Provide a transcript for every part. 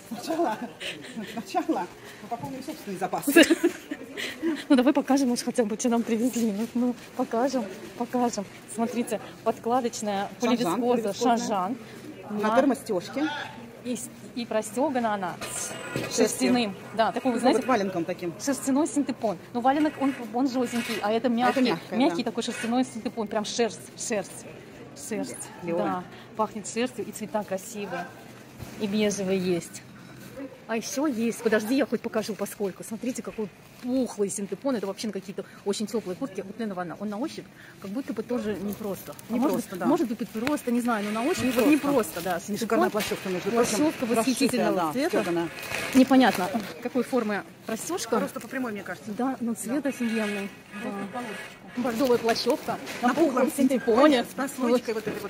Сначала мы пополним собственные запасы. Ну давай покажем уж хотя бы, что нам привезли. Ну покажем. Смотрите, подкладочная поливискоза Шанжан. На термостежке. И простегана она шерстяным. Да, такой, вы знаете, вот валенком таким. Шерстяной синтепон. Ну, валенок, он желтенький, а это мягкий, мягкий да. такой шерстяной синтепон. Прям шерсть. Да, пахнет шерстью, и цвета красивые. И бежевые есть. А еще есть, подожди, я хоть покажу поскольку. Смотрите, какой пухлый синтепон. Это вообще на какие-то очень теплые куртки. Вот Лена, он на ощупь как будто бы тоже непросто. Может быть, просто, не знаю, но на ощупь непросто, да. Шикарная плащевка. Плащевка восхитительного цвета. Непонятно, какой формы расстежка. Просто по прямой, мне кажется. Да, но цвет офигенный. Да. Бордовая плащевка на пухлом синтепоне. С прослойкой вот этой вот.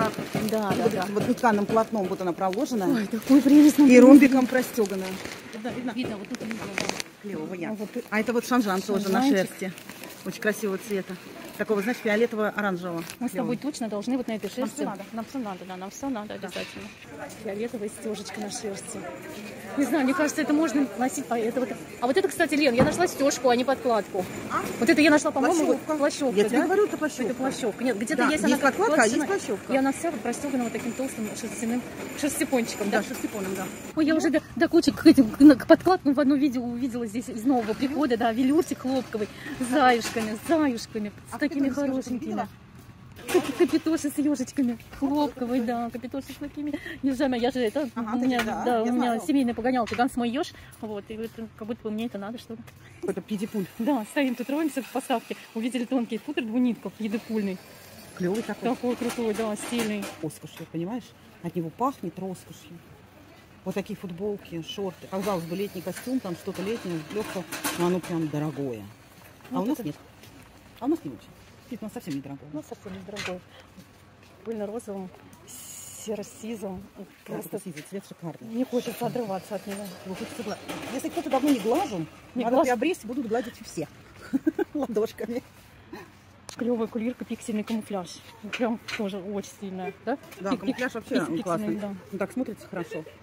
Да. Вот тканым полотном вот она проложена. Ой, такой прелестный. И ромбиком простегана. Да, видно, вот тут видно, да. Клевого. А это вот Шанжан тоже на шерсти. Очень красивого цвета. Такого, знаешь, фиолетово-оранжевого. Мы с тобой точно должны вот на этой шерсти. Нам все надо обязательно. Фиолетовая стежечка на шерсти. Не знаю, мне кажется, это можно носить. А вот это, кстати, Лен, я нашла стежку, а не подкладку. Вот это я нашла, по-моему, плащевка. Я тебе говорю, это плащевка. Это плащевка. Нет, где-то есть она подкладка, а есть плащевка. И она вся простегана вот таким толстым шерстяпончиком. Да, шерстяпоном, да. Ой, я уже до кучи к подкладкам в одно видео увидела здесь из нового прихода, да, велюрчик хлопковый, с заюшками, с такими хорошенькими. Капитоши с ежечками, хлопковый, да, капитоши с такими ежами. Я же это, у меня семейная погонялка, Ганс мой еж, вот, и это, как будто бы мне это надо, что ли. Это педипуль. Да, стоим тут, роемся в поставке, увидели тонкий футер двунитков, едипульный. Клевый такой. Такой крутой, да, стильный. Роскошью, понимаешь? От него пахнет роскошью. Вот такие футболки, шорты. Казалось бы, летний костюм, там что-то летнее, легкое, но оно прям дорогое. А у нас нет. А у нас не очень. У нас совсем недорогой. Ну, совсем недорогой. Пыльно-розовым, серо-сизом. Просто сизый цвет шикарный. Не хочется отрываться от него. Если кто-то давно не глажен, надо приобрести, будут гладить все. Ладошками. Клевая кулирка, пиксельный камуфляж. Прям тоже очень стильная, да? Да, камуфляж вообще классный. Да. Ну, так смотрится хорошо.